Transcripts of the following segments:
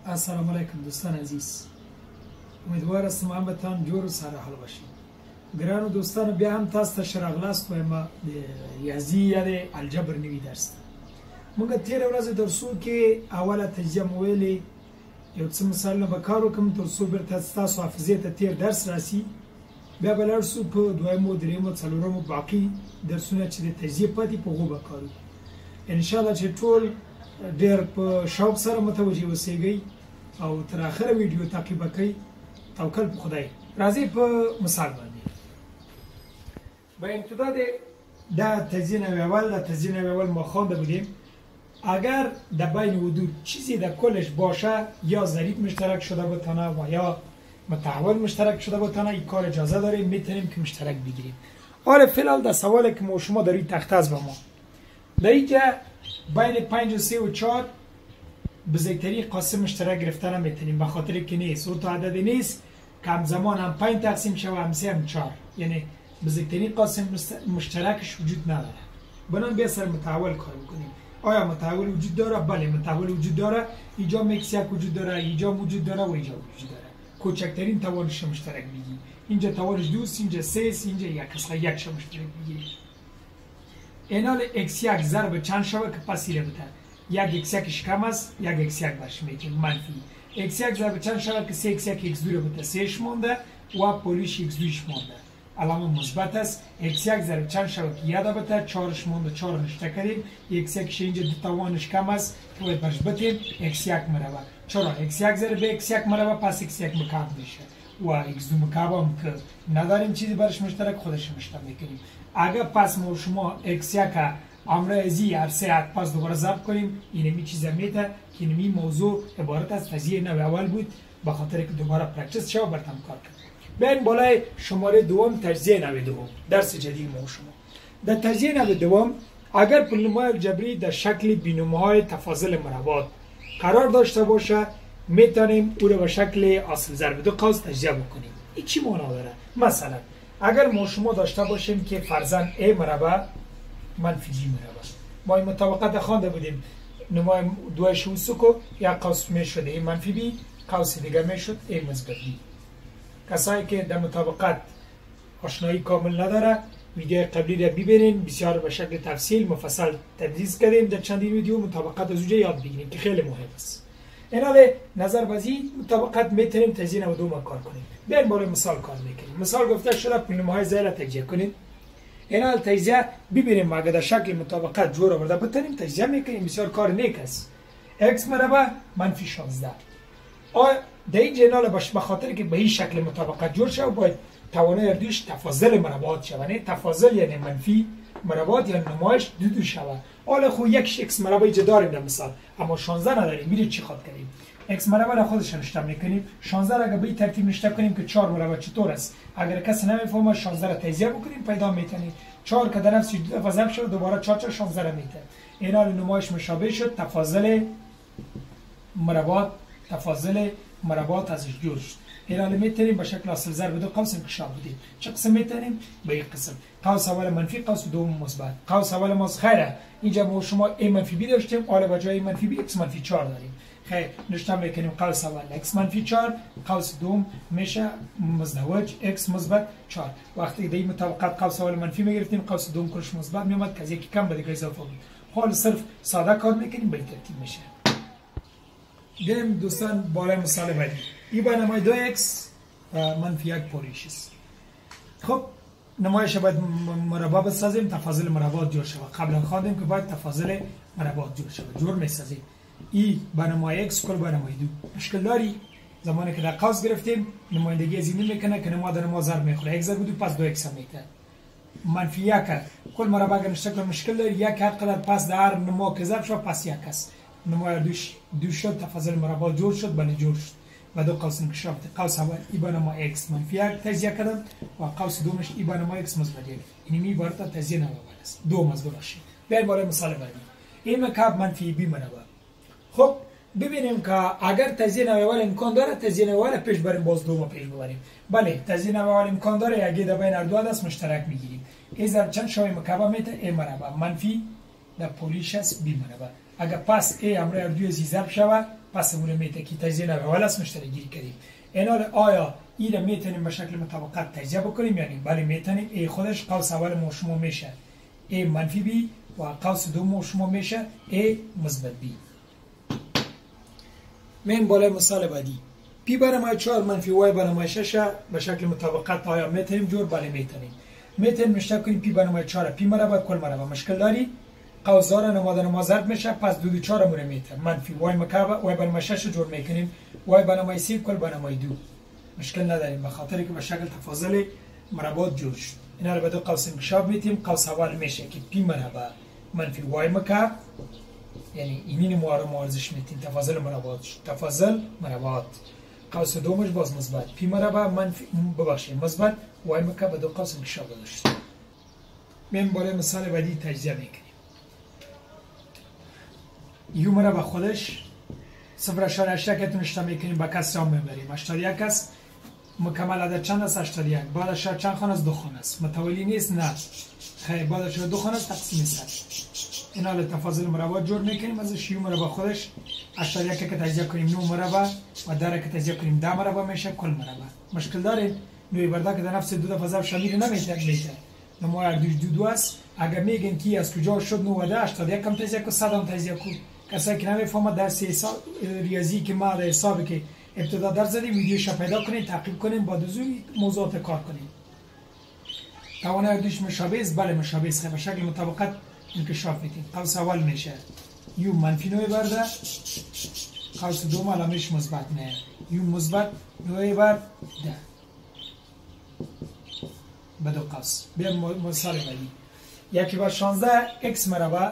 السلام علیکم دوستان عزیز، امیدوار هستم همتان جور و سرحال باشید. گران دوستان، بیا هم تاسو ته شراغلاست وایم د ریاضي یا د الجبر نوي درس ته. موږ تېره ورځ درسو کې اوله تجزیه مو ویلې، یو څه مثالونه به کار وکړم تر څو بیرته ستاسو حافظې ته تېر درس راسي. بیا به لاړ شو په دویمو درېیمو څلورمو باقي درسونه چې د تجزیې پاتې په هغو به کار وکړو. انشاءالله چې ټول ډېر په شوق سره متوجه اوسیږئ او تر اخره ویډیو تعقیب کړئ. توکل په خدای. راځئ په مثال باندې. به ابتدا در تزیین اول در تزیین اول ما خوانده بودیم اگر در بین حدود چیزی در کلش باشه یا ضریب مشترک شده بتانه و یا متحول مشترک شده بتانه این کار اجازه داریم میتونیم که مشترک بگیریم. حالا فعلا در سوالی که شما دارید تخته از با ما در اینجا بین 5 و 3 و 4 بزرگترین قاسم مشترک گرفتن میتونیم به خاطر که نیست او تا عدد نیست که همزمان هم 5 تقسیم شوه هم 3 هم 4 یعنی بزرگترین قاسم مشترکش وجود نداره. بنابراین بیا سر متحول کار میکنیم. آیا متحول وجود داره؟ بله متحول وجود داره. اینجا مکس یک وجود داره، اینجا وجود داره و اینجا وجود داره. کوچکترین توانش مشترک بگیریم. اینجا توانش 2 اینجا 3 اینجا 1 اصلا 1 مشترک بگیریم. اینال x1 ضرب چند شوه که پسیره بده. یک x1 کم است، یک x1 برش میتونیم منفی. x1 ضرب چند شوه که 3x1 x2 بده 3 مونده و پولیش x2 مونده. علامه مثبت است. x1 ضرب چند شوه که یاد بده 4 مونده 4 نشته کردیم. x1 اینجا دو توانش کم است که باید برش بتیم x1 مربع. چرا x1 ضرب x1 مربع پس x1 مکعب میشه و x2 مکعب هم که نداریم چیزی برش مشترک خودش مشترک میکنیم. اگر پس ما شما x1 امروزی عرصه پس دوباره ضرب کنیم اینمی چیزا میده که اینمی موضوع عبارت از تجزیه نوع اول بود به خاطر که دوباره پرکتیس شو برتم کار کنیم. بیاین بالای شماره دوم تجزیه نوع دوم درس جدید ما شما. در تجزیه نوع دوم اگر پولنومای الجبری در شکل بینومهای تفاضل مربوط قرار داشته باشه میتونیم او را به شکل اصل ضرب دو قوس تجزیه بکنیم. این چی معنا داره؟ مثلا اگر ما شما داشته باشیم که فرضاً a مربع منفی g مربع، ما این مطابقت خوانده بودیم نمای دویش وسکو یا قوس میشد a منفی b قوس دیگر میشد a مثبت b. کسایی که در مطابقت آشنایی کامل نداره ویدیو قبلی را ببینین، بسیار به شکل تفصیل مفصل تدریس کردیم در چندین ویدیو مطابقت از اونجا یاد بگیریم که خیلی مهم است. اینال نظر بازی مطابقت میتونیم تجزیه و دوم کار کنیم. بیاین بالای مثال کار میکنیم. مثال گفته شده پولنومهای زائل تجزیه کنید. اینال تجزیه ببینیم اگر در شکل مطابقت جور آورده بتونیم تجزیه میکنیم. بسیار کار نیک است. x مربع منفی 16 در این جنال باش به خاطر که به این شکل مطابقت جور شد باید توانای اردوش تفاضل مربعات شود. نه تفاضل یعنی منفی مربعات یا نمایش دو شود. حالا خو یک x مربع اینجا داریم در مثال اما 16 نداریم. میرید چی خواد کنیم؟ x مربع را خودش نشته میکنیم. 16 را اگه به این ترتیب نشته کنیم که 4 مربع چطور است؟ اگر کسی نمیفهمه 16 را تجزیه بکنیم پیدا میتونیم. 4 که در نفس دو دفعه ضرب شد دوباره 4 16 را میته. اینا نمایش مشابه شد تفاضل مربعات تفاضل مربعات ازش جور شد. اینا میتونیم به شکل اصل ضرب دو قوس انکشاف بدیم. چه قسم میتونیم؟ به این قسم. قوس اول منفی قوس دوم مثبت. قوس اول ما خیره. اینجا ما شما a منفی b داشتیم، حالا به جای منفی b x منفی 4 داریم. خیر نشته میکنیم قوس اول x منفی 4 قوس دوم میشه مزدوج x مثبت 4. وقتی در این مطابقت قوس اول منفی میگرفتیم قوس دوم کلش مثبت میومد که از یکی کم به دیگه اضافه بود. حالا صرف ساده کار میکنیم به این ترتیب میشه. بریم دوستان بالای مثال بعدی. این با نمای 2x منفی 1 پولیش است. خب نمایش باید مربع بسازیم تفاضل مربعات جور شود. قبلا خواندیم که باید تفاضل مربعات جور شود. جور میسازیم. ای با نمای x کل با نمای 2 مشکل داری؟ زمانی که در قوس گرفتیم نمایندگی از این میکنه که نما در نما ضرب میخوره. x ضرب 2 پس 2x هم میته. منفی 1 کل مربع اگر شکل مشکل داری 1 هر قدر پس در نما که ضرب شد پس 1 است. نمای دو شد تفاضل مربع جور شد بله جور شد و دو قوس انکشاف. قوس اول ای با نمای x منفی 1 تجزیه کردم و قوس دومش ای با نمای x مثبت 1. این عبارت تجزیه نوع اول است. دوم از باشه. بیاین بالای مثال بعدی. این مکعب منفی b مربع. خب ببینیم که اگر تجزیه نوع اول امکان داره تجزیه نوع اول پیش بریم باز دوم پیش ببریم. بله تجزیه نوع اول امکان داره اگه در بین هر دو عدد مشترک میگیریم. ای ضرب چند شوی مکعب میته a مربع منفی در پولیش است b مربع. اگر پس a امر دوی ضرب شود پس مون میته که تجزیه نوع اول است مشترک گیری کردیم. اینال آیا این رو میتونیم به شکل مطابقت تجزیه بکنیم یعنی بله میتونیم. ای خودش قوس اول ما شما میشه ای منفی بی و قوس دوم شما میشه ای مثبت بی. من بالای مثال بعدی پی برای 4 منفی وای برای 6 به شکل مطابقت آیا میتونیم جور؟ بله میتونیم مشترک کنیم پی برای 4 پی مربع کل مربع مشکل داری قوس داره نمادن ما ضرب میشه پس 2 4 مون میتر منفی وای مکعب وای برای 6 جور میکنیم وای برای 3 کل برای 2 مشکل نداریم به خاطر که به شکل تفاضل مربعات جور شد. اینا رو به دو قوس انکشاف میتیم. قوس اول میشه که پی مربع منفی وای مکعب یعنی اینین ما ارزش میتیم تفاضل مربعات شد. تفاضل مربعات. قوس دومش باز مثبت پی مربع منفی ببخشید مثبت وای مکعب به دو قوس انکشاف داشت. من برای مثال بعدی تجزیه میکنیم. یو مربع خودش 0.8 که تونشته میکنیم با کسر هم میبریم. 81 است مکمل عدد چند است؟ 81. بعدش چند خانه است؟ 2 خانه است. متوالی نیست؟ نه خیلی. بعدش 2 خانه است تقسیم 100. اینا رو تفاضل مربعات جور میکنیم. ازش یو مربع خودش 81 که تجزیه کنیم 9 مربع و داره که تجزیه کنیم 10 مربع میشه کل مربع. مشکل داره نوی برده که در نفس دو دفعه ضرب شامل نمیشه. نمو هر دوش دو است. اگر میگن کی از کجا شد 9 و 10 81 کم تجزیه کو 100 هم تجزیه کو. کسایی که نمیفهمه درس حساب ریاضی که ما در حسابی که ابتدا در زدیم ویدیوش پیدا کنید تعقیب کنید با دوزوی موضوعات کار کنید. توانه هر دوش مشابه است؟ بله مشابه است. به شکل مطابقت انکشاف میدیم. قوس اول میشه یو منفی 9 برده قوس دوم علامش مثبت نه یو مثبت 9 بر 10 به دو قوس. بیایم مثال بعدی. 1 بر 16 x مربع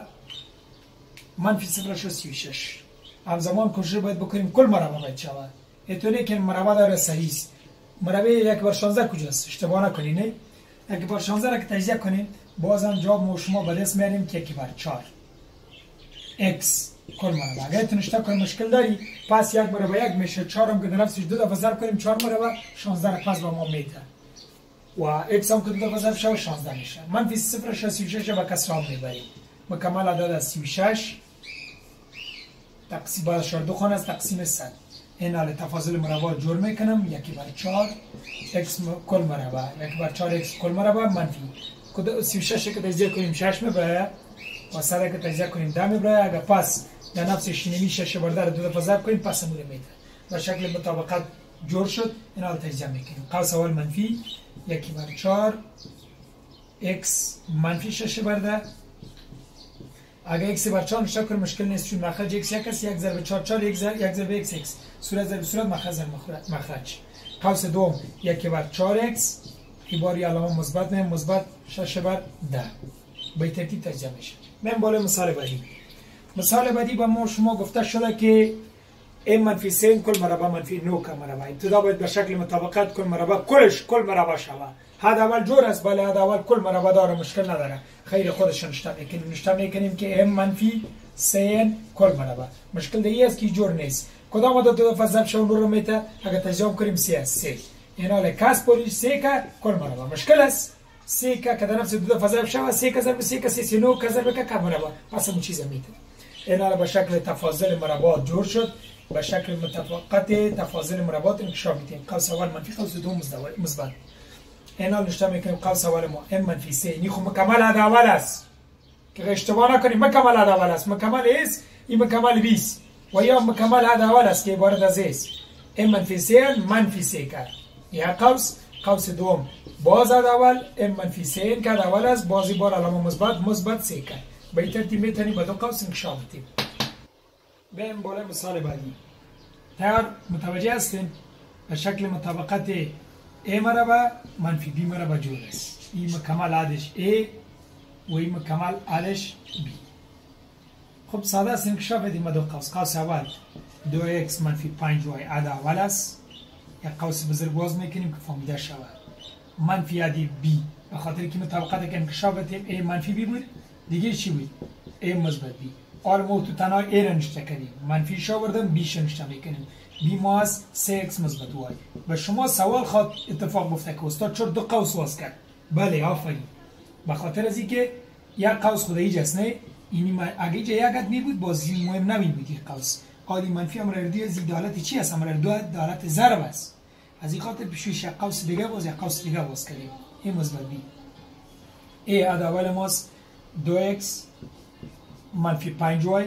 منفی 0.36. همزمان کوشش باید بکنیم کل مربع باید شود. اینطوری که مربع داره صحیح است. مربع 1 بر 16 کجاست؟ اشتباه نکنید. نه 1 بر 16 را که تجزیه کنیم بازم جواب ما شما به دست میاریم که 1 بر 4 x کل مربع. اگر تونشته کنیم مشکل داری پس 1 مربع 1 میشه 4 هم که در نفسش 2 دفعه ضرب کنیم 4 مربع 16 را پس به ما میده و x هم که 2 دفعه ضرب شود 16 میشه. منفی 0.36 با کسر هم میبریم. مکمل عدد 36 تقسیم بعدش 2 خانه است تقسیم 100. این حال تفاضل مربع جور میکنم 1 بر 4 x کل مربع 1 بر 4 x کل مربع منفی 36 که تجزیه کنیم 6 میبره و 100 که تجزیه کنیم 10 میبره. اگر پس در نفسش نمی 6 برده رو 2 دفعه ضرب کنیم پس همون میده. به شکل مطابقت جور شد. این حال تجزیه میکنیم. قوس اول منفی 1 بر 4 x منفی 6 برده. اگر x بر 4 نشته کنیم مشکل نیست چون مخرج x 1 است. 1 ضرب 4 4 1 ضرب x x صورت ضرب صورت مخرج. قوس دوم 1 بر 4 x عباری علامه مثبت نه مثبت 6 بر 10 به ترتیب تجزیه میشه. من بالای مثال بعدی. مثال بعدی با ما شما گفته شده که m منفی 3 کل مربع منفی 9 که مربع. ابتدا باید به شکل مطابقت کل مربع کلش کل مربع شود. حد اول جور است. بله حد اول کل مربع داره مشکل نداره. خیر خودش نشته میکنیم که m منفی 3 کل مربع. مشکل دیگه است که جور نیست. کدام عدد 2 دفعه ضرب شون رو میته اگر تجزیه کنیم 3 است 3. این حال کس پولیش 3 که کل مربع مشکل است. 3 که در نفس 2 دفعه ضرب شود 3 که ضرب 3 که 3 9 که ضرب که مربع پس اون چیز میته. این حال به شکل تفاضل مربعات جور شد. به شکل مطابقت تفاضل مربعات انکشاف میدیم. قوس اول منفی قوس دوم مثبت. این حال نشته میکنیم قوس اول ما m منفی 3 این خب مکمل عدد اول است که اشتباه نکنیم. مکمل عدد اول است. مکمل است این مکمل 20 و یا مکمل عدد اول است که عبارت از است m منفی 3 منفی 3 کرد. یا قوس دوم باز عدد اول m منفی 3 که عدد اول است بازی بار علامه مثبت 3 کرد. به این ترتیب میتونیم با دو قوس انکشاف بدیم. بریم بالای مثال بعدی. تیار متوجه هستین؟ به شکل مطابقت a مربع منفی b مربع جور است. این مکمل عددش a و این مکمل عددش b. خب ساده است انکشاف بدیم با دو قوس. قوس اول 2x منفی 5y عدد اول است. یک قوس بزرگ باز میکنیم که فهمیده شود. منفی عدد b به خاطر که مطابقت که انکشاف بدیم a منفی b بود دیگه چی بود؟ a مثبت b. آل ما تو تنها a را نشته کردیم. منفی شو بردم b شو نشته میکنیم. b ما از 3x مثبت y. و شما سوال خواد اتفاق گفته که استاد چرا دو قوس واس کرد؟ بله آفرین. به خاطر از اینکه یک قوس خود ایج است نه. اینی اگه اینجا یک عدد می بود بازی مهم نمی بود این قوس. عادی منفی امر اردو از دالت چی است؟ امر اردو دالت ضرب است. از این خاطر پیشوش یک قوس دیگه باز یک قوس دیگه باز کردیم. این مثبت بی ای عدد اول ماست 2x منفی 5y.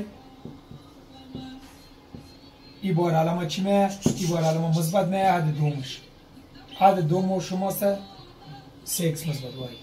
این بار علامه چی میه؟ این بار علامه مثبت میه. عدد دومش عدد دوم شماست 3x مثبت y.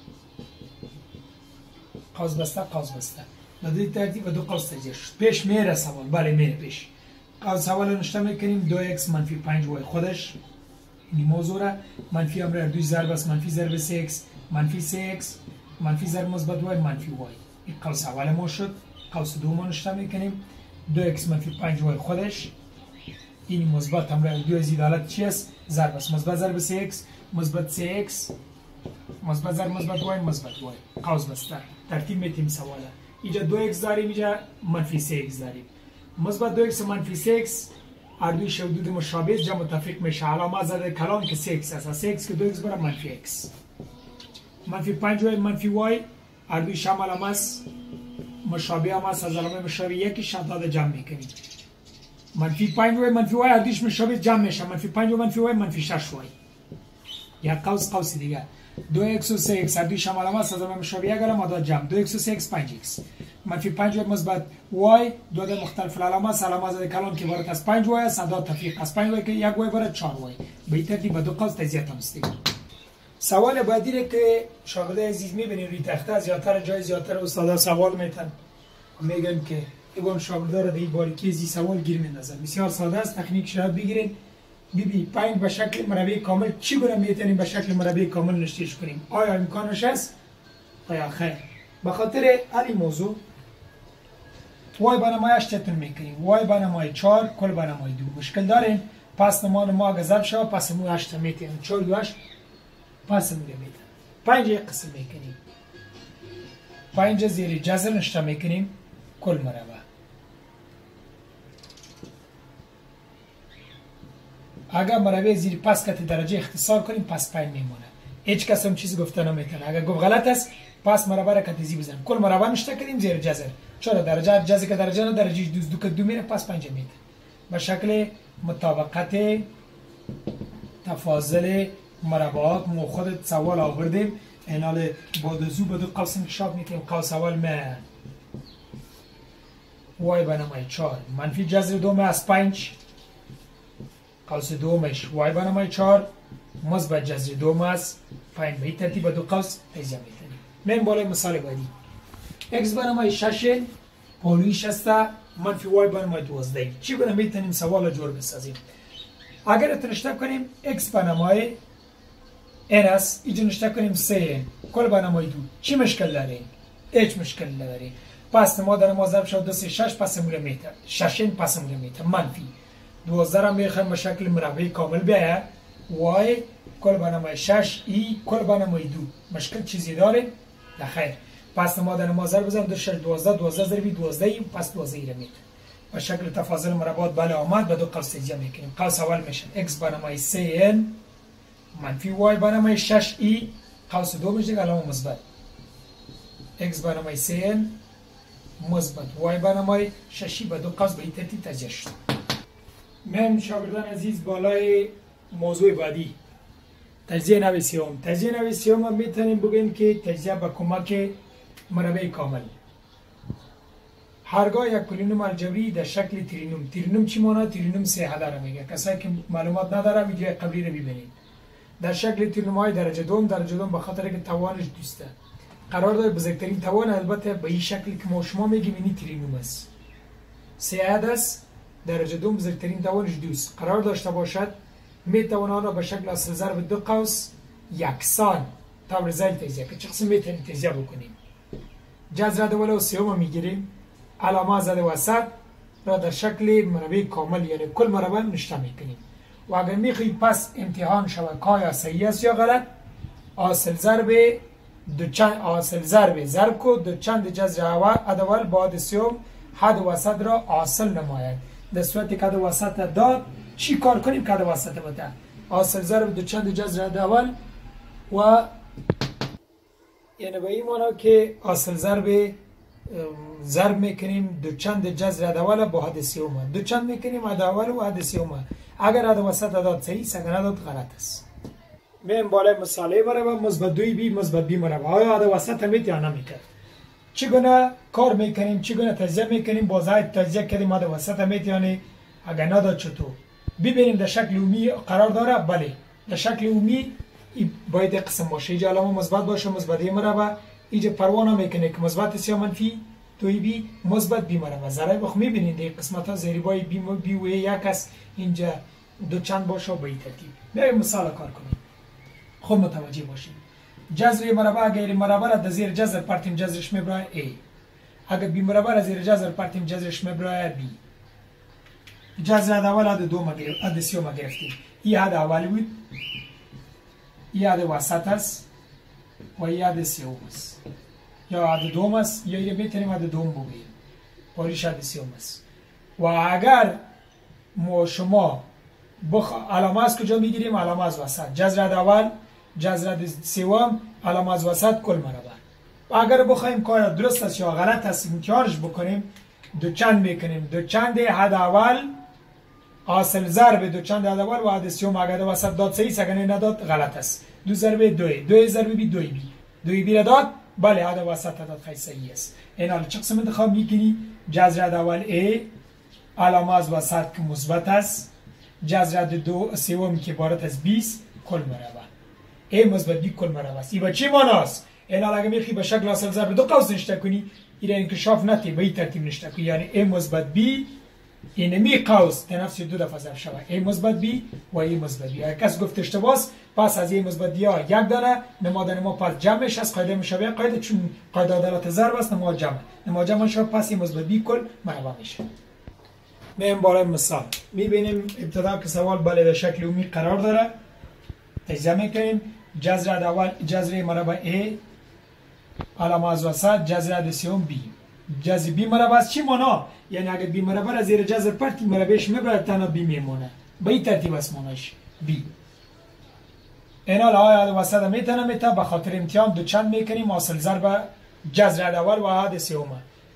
قوس بسته قوس بسته بدید ترتیب و دو قوس تجزیه شد. پیش میره سوال. بله میره پیش. قوس اول نشته میکنیم 2x منفی 5y خودش این موضوع را منفی امر اردوی ضرب است. منفی ضرب 3x منفی 3x منفی ضرب مثبت y منفی y. این قوس اول ما شد. قوس دوم نشته میکنیم 2x منفی 5y خودش این مثبت امر اردوی از دالت چی است؟ ضرب است. مثبت ضرب 3x مثبت 3x مثبت ضرب مثبت y مثبت y. قوس بسته. ترتیب میتیم سواله. اینجا 2x داریم اینجا منفی 3x داریم. مثبت 2x منفی 6 اردوی شدود مشابه جمع متفق میشه. علامه زده کلان که 6 است. 6 که 2x برای منفی x منفی 5y منفی y اردوی شام علامه است مشابه هم است. از علامه مشابه یکی شداد جمع میکنیم. منفی 5y منفی y اردویش مشابه جمع میشه. منفی 5y منفی y منفی 6y. یک قوس دیگه 2x و 3x اردوی شام علامه است. از علامه مشابه یک علامه داد جمع 2x و 3x 5x منفی 5y مثبت y دو عدد مختلف علامه است. علامه زده کلان که عبارت از 5y است. عدد تفریق از 5y که یک y برای 4y. به این ترتیب با دو قوس تجزیه تمستیم. سوال بعدی را که شاگرد عزیز میبینید روی تخته زیادتر جای زیادتر استادا سوال میتن میگن که ایگون شاگردا را در باریکی زی سوال گیر میندازن. بسیار ساده است. تکنیک شاید بگیرید. بی 5 به شکل مربع کامل چگونه میتونیم به شکل مربع کامل نشتهش کنیم؟ آیا امکانش است یا خیر؟ به خاطر این موضوع y بنمایش چطور میکنیم؟ y بنمای 4 کل بنمای 2 مشکل داریم. پس ما اگه ضرب شد پس مو 8 میتونیم 4 و 8 پس مو میتونیم 5 یک قسم میکنیم. 5 زیر جذر نشته میکنیم کل مربع. اگر مربع زیر پس کت درجه اختصار کنیم پس 5 میمونه. هیچ کس هم چیزی گفته نمیتونه. اگر گفت غلط است پس مربع را کت زیر بزنیم. کل مربع نشته کنیم زیر جذر. چرا درجه جذر که درجه نه درجه دو که 2 میره پس 5 میده. به شکل مطابقت تفاضل مربعات ما خودت سوال آوردیم. اینال با دو به دو قوس انکشاف میکنیم. قوس اول ما y بنمای 4 منفی جذر 2 از 5 قوس دومش y بنمای 4 مثبت جذر 2 از 5. به این ترتیب دو قوس تجزیه میکنیم. من بالای مثال بعدی x بنمای 6 پولویش است منفی y بنمای 12. چی گونه میتونیم سوال جور بسازیم؟ اگر اتنشته کنیم x بنمای n است اینجا نشته کنیم 3 کل بنمای 2 چی مشکل داریم؟ هیچ مشکل نداریم. پس ما در ما ضرب شد 2 3 6 پس مول میتر 6 پس مول میتر منفی 12 را میخوایم به شکل مربع کامل بیاید y کل بنمای 6 ای کل بنمای 2 مشکل چیزی داره؟ نخیر. پس ما در ما ضرب بزنیم 2 6 12 12 ضربی 12 ای پس 12 ای را میتر به شکل تفاضل مربعات بله آمد. به دو قوس تجزیه میکنیم. قوس اول میشه x بنمای 3n منفی y بنمای 6 ای قوس دومش دیگه علامه مثبت x بنمای 3n مثبت y بنمای 6 به دو قوس به این ترتیب تجزیه شد. من شاگردان عزیز بالای موضوع بعدی تجزیه نوع سیوم. تجزیه نوع سیوم هم میتونیم بگیم که تجزیه با کمک مربع کامل. هرگاه یک پولینوم الجبری در شکل ترینوم. ترینوم چی ماند؟ ترینوم سه حده را میگه. کسایی که معلومات نداره ویدیو قبلی رو ببینید. در شکل ترینوم های درجه دوم به خاطر که توانش دوسته قرار داره بزرگترین توان البته به این شکلی که ما شما میگیم اینی ترینوم است. سه عدد است درجه دوم بزرگترین توانش دوست قرار داشته باشد میتوان آن را به شکل اصل ضرب دو قوس یکسان طور زل تجزیه که چه قسم میتونیم تجزیه بکنیم. جذر اول و سوم میگیریم. علامه زد وسط را در شکل مربع کامل یعنی کل مربع نشته میکنیم. و اگر میخوایی پس امتحان شود که آیا صحیح است یا غلط حاصل ضرب ضرب کو دو چند جذر اول بعد سوم حد وسط را حاصل نماید. در صورتی که حد وسط داد چی کار کنیم که حد وسط بده؟ حاصل ضرب دو چند جذر اول و یعنی به این معنی که حاصل ضرب ضرب میکنیم دوچند جذر عد اول با حد سوم، دوچند میکنیم عد اول و حد سوم. اگر عد وسط داد صحیح است، اگر نداد غلط است. میم بالای مثال مربع مثبت 2b مثبت b مربع. آیا عد وسط میت یا نمیتونه؟ چگونه کار میکنیم، چگونه تجزیه میکنیم؟ بازای تجزیه کردیم عد وسط میت یعنی اگر نداد چطور؟ ببینیم در شکل عمومی قرار داره. بله در شکل عمومی باید قسم باشه. اینجا علامه مثبت باشه، مثبت a مربع. اینجا پروانه میکنه که مثبت 3 منفی 2b مثبت b مربع. ضرب بخ میبینید این قسمت ها زیربای b و a یک است. اینجا دو چند باشه به این ترتیب. بیایم مثال کار کنیم. خوب متوجه باشید. جذر مربع غیر مربع را در زیر جذر پرتیم جذرش میبره a. اگر b مربع را زیر جذر پرتیم جذرش میبره b. جذر عد اول عد دوم عد سوم گرفتیم. این عد اول بود، این عد وسط است و این عد سوم است. یا عد دوم است یا این میتونیم عد دوم بگیریم. باریش عد سوم است. و اگر ما شما علامه از کجا میگیریم؟ علامه از وسط. جذر عد اول، جذر عد سوم، علامه از وسط کل مربع. و اگر بخوایم کار درست است یا غلط است امتحانش بکنیم، دوچند میکنیم. دوچند عد اول حاصل ضرب دوچند عد اول و عد سوم. اگر وسط داد صحیح است، اگر نداد غلط است. 2 ضرب 2 ضرب b 2b را داد. بله عد وسط داد خیلی صحیح است. این حالا چه قسم انتخاب میکنی؟ جذر عد اول a علامه از وسط که مثبت است، جذر عد سوم که عبارت از 20 کل مربع. a مثبت b کل مربع است. این با چی معناست؟ این حالا اگه میخوای به شکل حاصل ضرب دو قوس نشته کنی، این انکشاف نتی به این ترتیب نشته کنی. یعنی a مثبت b اینمی قوس تنفس دو دفعه ضرب شود. a مثبت b و a مثبت b. اگر کس گفت اشتباهه، پس از a مثبت b یک دانه نماد ما پس جمعش از قاعده مشابه قاعده، چون قاعده عدالت ضرب است نماد جمع شد، پس a مثبت b کل مربع میشه. میایم بالای مثال میبینیم ابتدا که سوال بله در شکل عمومی قرار داره. تجزیه میکنیم. جذر عد اول جذر مربع a علامه از وسط، جذر عد سوم b. جذر b مربع است. چی معنا؟ یعنی اگر b مربع را زیر جذر پرتی مربعش میبره تنها b میمونه. به این ترتیب است معناش b. این حال عد وسط میتونه به خاطر امتحان دو چند میکنیم. حاصل ضرب جذر عد اول و عد سوم.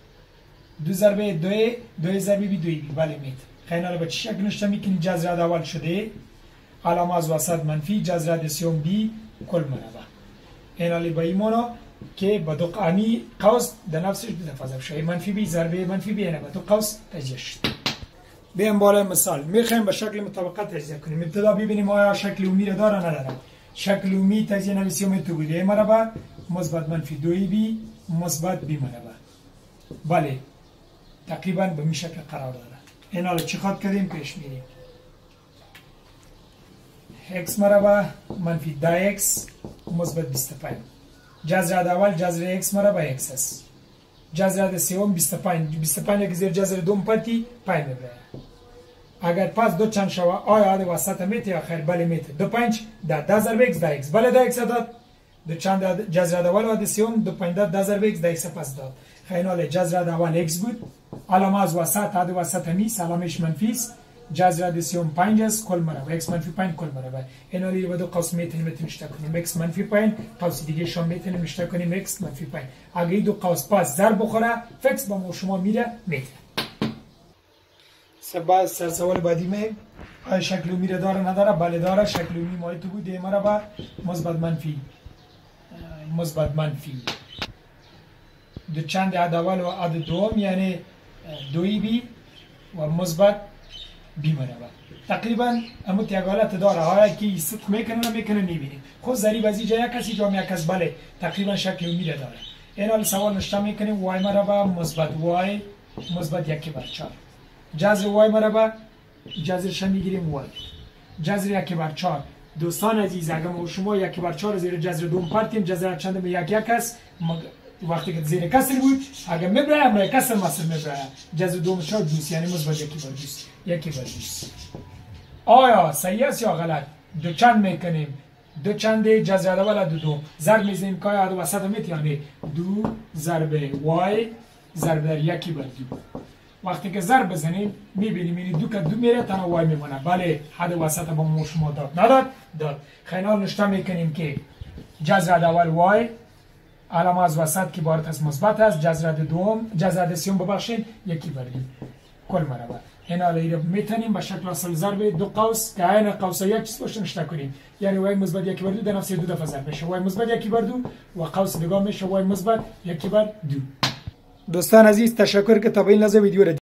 2 ضرب 2 ضرب b 2b. بله میت. خیلی حالا به چه شکل نشته میکنیم؟ جذر عد اول شده علامه از وسط منفی، جذر عد سوم b کل مربع. این حالی به این معنا که با دو قانی قوس در نفسش دو دفعه ضرب شده. منفی b ضرب منفی b یعنی با دو قوس تجزیه شد. بیایم بالای مثال میخوایم به شکل مطابقت تجزیه کنیم. ابتدا ببینیم آیا شکل عمومی را داره نداره. شکل عمومی تجزیه نویسیم تو بود a مربع مثبت منفی 2b مثبت b مربع. بله تقریبا به این شکل قرار داره. این حالا چی خواهد کردیم؟ پیش میریم. x مربع منفی 10x مثبت 25. جذر عد اول جذر x مربع x است. جذر عد سوم 25 که زیر جذر دوم پرتی پای میبره. اگر پس دو چند شوه آیا عد وسط میته یا خیر؟ بله میته. 2 5 10 ضرب x 10x. بله 10x داد. دو چند جذر عد اول و عد سوم 2 5 10 ضرب x 10x پس داد. خیلی حالا جذر عد اول x بود. علامه از وسط عد وسط نیست، علامهش منفی است. جذر عد سوم 5 است کل مربع. x منفی 5 کل مربع. این حالی با دو قوس میتونیم نشته کنیم. x منفی 5 قوس دیگه شون میتونیم نشته کنیم x منفی 5. اگه این دو قوس پس ضرب بخوره فکس با ما شما میره میته. سر سوال بعدی می آیا شکل عمومی داره نداره؟ بله داره. شکل عمومی ما تو بود a مربع مثبت منفی دو چند عد اول و عد دوم یعنی 2b و مثبت b مربع. تقریبا اما تیاگالت داره. آیا که صدق میکنه نمیبینیم. خود ضریب از اینجا یک کسی جا یک کس بله تقریبا شکل عمومی داره. این حال سوال نشته میکنیم y مربع مثبت y مثبت 1/4. جذر y مربع جذرش میگیریم y. جذر 1/4 دوستان عزیز اگر ما شما 1/4 زیر جذر دوم پرتیم جذر چند به یک است. وقتی که زیر کسر بود اگر میبره امرای کسر مصر میبره. جذر دوم شد دوست یعنی مثبت 1/2. آیا صحیح است یا غلط؟ دو چند میکنیم. دو چند جذر اول دو ضرب میزنیم که آیا وسط میتونه 2 ضرب y ضرب در 1/2. وقتی که ضرب بزنیم میبینیم این دو که دو میره تنها y میمونه. بله حد وسط با ما شما داد نداد؟ داد. خیلی نشته میکنیم که جذر اول y علامه از وسط که عبارت از مثبت است، جذر سوم ببخشید 1 بر 2 کل مربع. این حالا میتونیم به شکل اصل ضرب دو قوس که عین قوس یک چیز باشه نشته کنیم، یعنی y مثبت 1 بر 2 در نفس 2 دفعه ضرب میشه y مثبت 1 بر 2 و قوس دیگه میشه y مثبت 1 بر 2. دوستان عزیز تشکر که تا به این لحظه ویدیو را